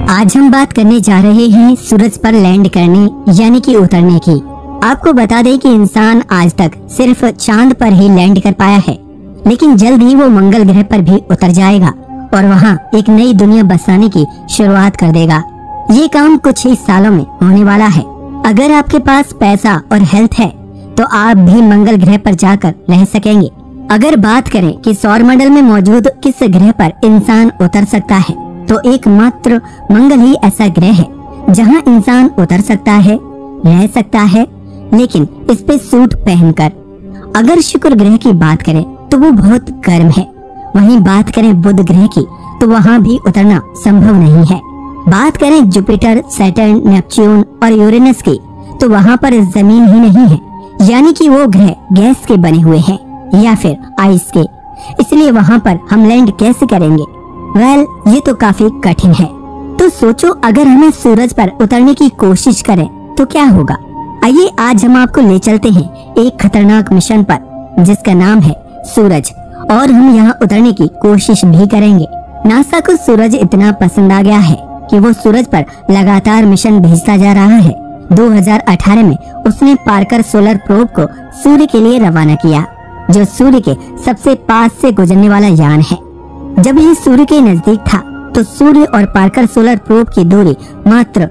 आज हम बात करने जा रहे हैं सूरज पर लैंड करने यानी कि उतरने की। आपको बता दें कि इंसान आज तक सिर्फ चांद पर ही लैंड कर पाया है, लेकिन जल्द ही वो मंगल ग्रह पर भी उतर जाएगा और वहाँ एक नई दुनिया बसाने की शुरुआत कर देगा। ये काम कुछ ही सालों में होने वाला है। अगर आपके पास पैसा और हेल्थ है तो आप भी मंगल ग्रह पर जाकर रह सकेंगे। अगर बात करें कि सौर मंडल में मौजूद किस ग्रह पर इंसान उतर सकता है, तो एकमात्र मंगल ही ऐसा ग्रह है जहां इंसान उतर सकता है, रह सकता है, लेकिन इस पे सूट पहनकर। अगर शुक्र ग्रह की बात करें तो वो बहुत गर्म है। वहीं बात करें बुध ग्रह की तो वहां भी उतरना संभव नहीं है। बात करें जुपिटर, सैटर्न, नेपच्यून और यूरेनस की तो वहां पर जमीन ही नहीं है, यानी कि वो ग्रह गैस के बने हुए हैं या फिर आइस के। इसलिए वहां पर हम लैंड कैसे करेंगे? ये तो काफी कठिन है। तो सोचो, अगर हमें सूरज पर उतरने की कोशिश करें तो क्या होगा? आइए आज हम आपको ले चलते हैं एक खतरनाक मिशन पर जिसका नाम है सूरज, और हम यहाँ उतरने की कोशिश भी करेंगे। नासा को सूरज इतना पसंद आ गया है कि वो सूरज पर लगातार मिशन भेजता जा रहा है। 2018 में उसने पार्कर सोलर प्रोब को सूर्य के लिए रवाना किया, जो सूर्य के सबसे पास से गुजरने वाला यान है। जब ये सूर्य के नजदीक था तो सूर्य और पार्कर सोलर प्रोब की दूरी मात्र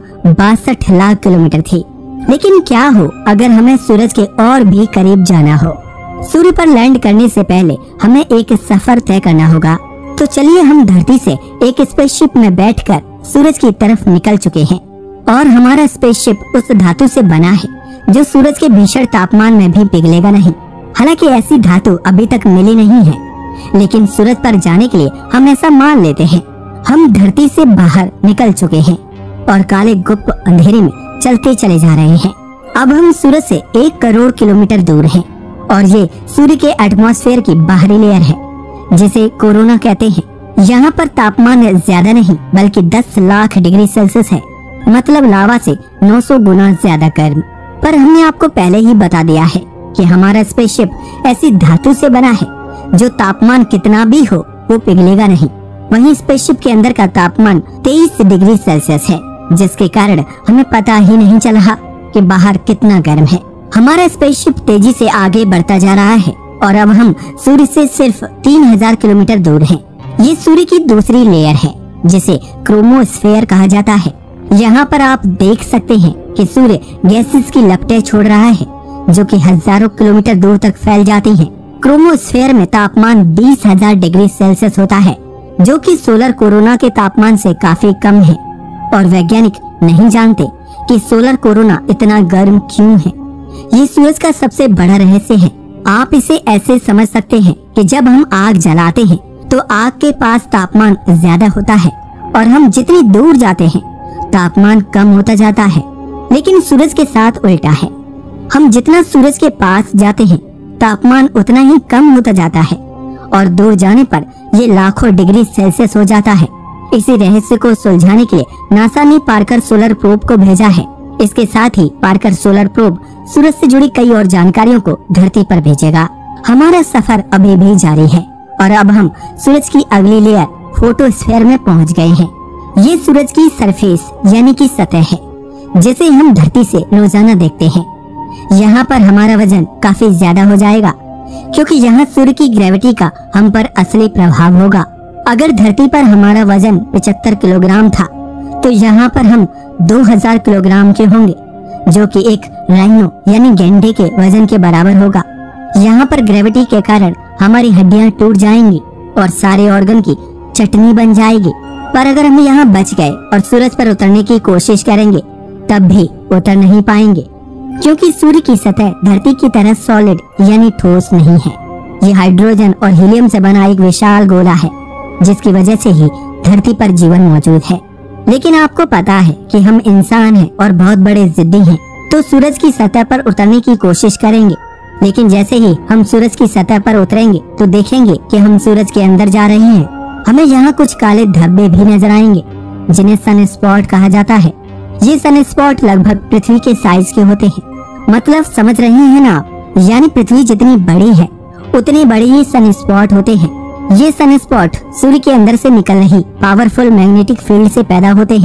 62 लाख किलोमीटर थी। लेकिन क्या हो अगर हमें सूरज के और भी करीब जाना हो? सूर्य पर लैंड करने से पहले हमें एक सफर तय करना होगा। तो चलिए हम धरती से एक स्पेसशिप में बैठकर सूरज की तरफ निकल चुके हैं, और हमारा स्पेसशिप उस धातु से बना है जो सूरज के भीषण तापमान में भी पिघलेगा नहीं। हालांकि ऐसी धातु अभी तक मिली नहीं है, लेकिन सूरज पर जाने के लिए हम ऐसा मान लेते हैं। हम धरती से बाहर निकल चुके हैं और काले गुप्त अंधेरे में चलते चले जा रहे हैं। अब हम सूरज से 1 करोड़ किलोमीटर दूर हैं और ये सूर्य के एटमॉस्फेयर की बाहरी लेयर है जिसे कोरोना कहते हैं। यहाँ पर तापमान ज्यादा नहीं बल्कि 10 लाख डिग्री सेल्सियस है, मतलब लावा से 900 गुना ज्यादा गर्म। पर हमने आपको पहले ही बता दिया है कि हमारा स्पेसशिप ऐसी धातु से बना है जो तापमान कितना भी हो वो पिघलेगा नहीं। वहीं स्पेसशिप के अंदर का तापमान 23 डिग्री सेल्सियस है, जिसके कारण हमें पता ही नहीं चला कि बाहर कितना गर्म है। हमारा स्पेसशिप तेजी से आगे बढ़ता जा रहा है और अब हम सूर्य से सिर्फ 3000 किलोमीटर दूर हैं। ये सूर्य की दूसरी लेयर है जिसे क्रोमोस्फेयर कहा जाता है। यहाँ पर आप देख सकते हैं कि सूर्य गैसेस की लपटें छोड़ रहा है जो कि हजारों किलोमीटर दूर तक फैल जाती हैं। क्रोमोस्फेयर में तापमान 20,000 डिग्री सेल्सियस होता है, जो कि सोलर कोरोना के तापमान से काफी कम है। और वैज्ञानिक नहीं जानते कि सोलर कोरोना इतना गर्म क्यों है। ये सूरज का सबसे बड़ा रहस्य है। आप इसे ऐसे समझ सकते हैं कि जब हम आग जलाते हैं तो आग के पास तापमान ज्यादा होता है और हम जितनी दूर जाते हैं तापमान कम होता जाता है। लेकिन सूरज के साथ उल्टा है। हम जितना सूरज के पास जाते हैं तापमान उतना ही कम होता जाता है और दूर जाने पर ये लाखों डिग्री सेल्सियस हो जाता है। इसी रहस्य को सुलझाने के लिए नासा ने पार्कर सोलर प्रोब को भेजा है। इसके साथ ही पार्कर सोलर प्रोब सूरज से जुड़ी कई और जानकारियों को धरती पर भेजेगा। हमारा सफर अभी भी जारी है और अब हम सूरज की अगली लेयर फोटोस्फेयर में पहुंच गए हैं। ये सूरज की सरफेस यानी कि सतह है जिसे हम धरती से रोजाना देखते हैं। यहाँ पर हमारा वजन काफी ज्यादा हो जाएगा क्योंकि यहाँ सूर्य की ग्रेविटी का हम पर असली प्रभाव होगा। अगर धरती पर हमारा वजन 75 किलोग्राम था तो यहाँ पर हम 2000 किलोग्राम के होंगे, जो कि एक राइनो यानी गेंडे के वजन के बराबर होगा। यहाँ पर ग्रेविटी के कारण हमारी हड्डियाँ टूट जाएंगी और सारे ऑर्गन की चटनी बन जाएगी। पर अगर हम यहाँ बच गए और सूरज पर उतरने की कोशिश करेंगे तब भी उतर नहीं पाएंगे, क्योंकि सूर्य की सतह धरती की तरह सॉलिड यानी ठोस नहीं है। ये हाइड्रोजन और हीलियम से बना एक विशाल गोला है जिसकी वजह से ही धरती पर जीवन मौजूद है। लेकिन आपको पता है कि हम इंसान हैं और बहुत बड़े जिद्दी हैं, तो सूरज की सतह पर उतरने की कोशिश करेंगे। लेकिन जैसे ही हम सूरज की सतह पर उतरेंगे तो देखेंगे कि हम सूरज के अंदर जा रहे हैं। हमें यहाँ कुछ काले धब्बे भी नजर आएंगे जिन्हें सन स्पॉट कहा जाता है। ये सन स्पॉट लगभग पृथ्वी के साइज के होते हैं। मतलब समझ रहे हैं ना आप? यानी पृथ्वी जितनी बड़ी है उतने बड़े ही सन स्पॉट होते हैं। ये सन स्पॉट सूर्य के अंदर से निकल रही पावरफुल मैग्नेटिक फील्ड से पैदा होते हैं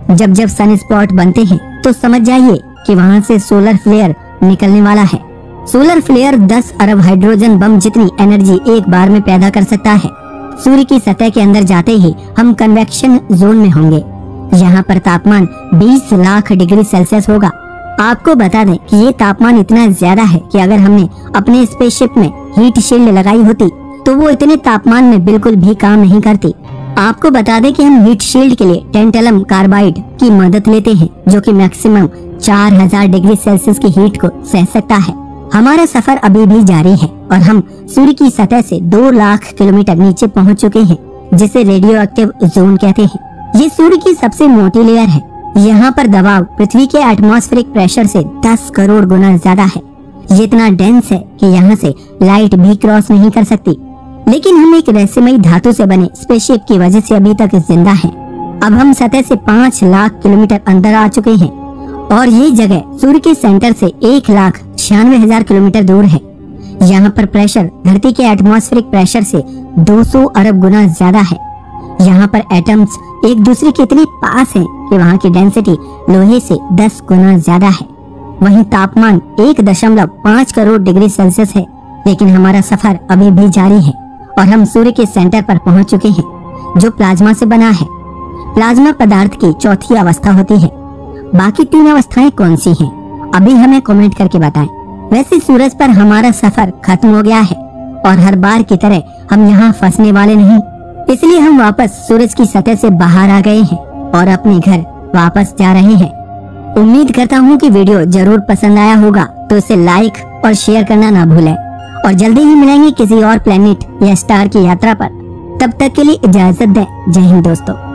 जब जब सन स्पॉट बनते हैं तो समझ जाइए कि वहाँ से सोलर फ्लेयर निकलने वाला है। सोलर फ्लेयर 10 अरब हाइड्रोजन बम जितनी एनर्जी एक बार में पैदा कर सकता है। सूर्य की सतह के अंदर जाते ही हम कन्वेक्शन जोन में होंगे। यहाँ पर तापमान 20 लाख डिग्री सेल्सियस होगा। आपको बता दें कि ये तापमान इतना ज्यादा है कि अगर हमने अपने स्पेसशिप में हीट शील्ड लगाई होती तो वो इतने तापमान में बिल्कुल भी काम नहीं करती। आपको बता दें कि हम हीट शील्ड के लिए टेंटलम कार्बाइड की मदद लेते हैं, जो कि मैक्सिमम 4000 डिग्री सेल्सियस की हीट को सह सकता है। हमारा सफर अभी भी जारी है और हम सूर्य की सतह से 2 लाख किलोमीटर नीचे पहुंच चुके हैं, जिसे रेडियो एक्टिव जोन कहते हैं। ये सूर्य की सबसे मोटी लेयर है। यहाँ पर दबाव पृथ्वी के एटमॉस्फेरिक प्रेशर से 10 करोड़ गुना ज्यादा है। ये इतना डेंस है कि यहाँ से लाइट भी क्रॉस नहीं कर सकती। लेकिन हम एक रहस्यमयी धातु से बने स्पेसशिप की वजह से अभी तक जिंदा हैं। अब हम सतह से 5 लाख किलोमीटर अंदर आ चुके हैं और ये जगह सूर्य के सेंटर से 1,96,000 किलोमीटर दूर है। यहाँ पर प्रेशर धरती के एटमॉस्फेरिक प्रेशर से 200 अरब गुना ज्यादा है। यहाँ पर एटम्स एक दूसरे के इतने पास हैं कि वहाँ की डेंसिटी लोहे से 10 गुना ज्यादा है। वहीं तापमान 1.5 करोड़ डिग्री सेल्सियस है। लेकिन हमारा सफर अभी भी जारी है और हम सूर्य के सेंटर पर पहुंच चुके हैं, जो प्लाज्मा से बना है। प्लाज्मा पदार्थ की चौथी अवस्था होती है। बाकी 3 अवस्थाएं कौन सी हैं? अभी हमें कमेंट करके बताएं। वैसे सूरज पर हमारा सफर खत्म हो गया है और हर बार की तरह हम यहाँ फंसने वाले नहीं, इसलिए हम वापस सूरज की सतह से बाहर आ गए हैं और अपने घर वापस जा रहे हैं। उम्मीद करता हूँ कि वीडियो जरूर पसंद आया होगा, तो इसे लाइक और शेयर करना ना भूलें और जल्दी ही मिलेंगे किसी और प्लेनेट या स्टार की यात्रा पर। तब तक के लिए इजाजत दें। जय हिंद दोस्तों।